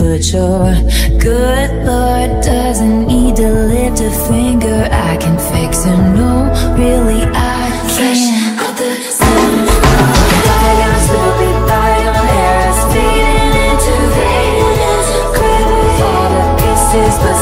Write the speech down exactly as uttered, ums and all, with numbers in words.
but your good Lord doesn't need to lift a finger. I can fix it, no, really I can't. Out the sun, bygone will be bygone. Hair is fading into Venus. Grab all the pieces, but